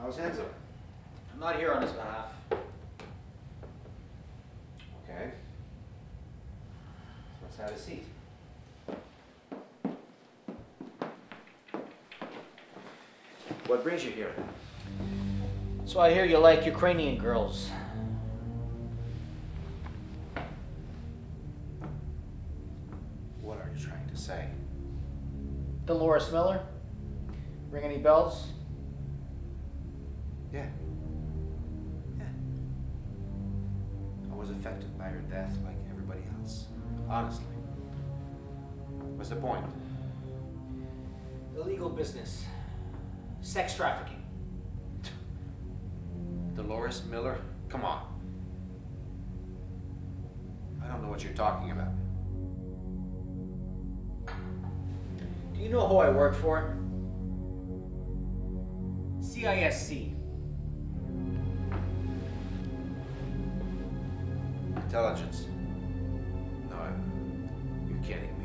How's Enzo? I'm not here on his behalf. Okay. Let's have a seat. What brings you here? So I hear you like Ukrainian girls. What are you trying to say? Dolores Miller? Ring any bells? Yeah. Yeah. I was affected by her death like everybody else. Honestly. What's the point? Illegal business. Sex trafficking. Dolores Miller? Come on. I don't know what you're talking about. Do you know who I work for? CISC. Intelligence. No, you're kidding me.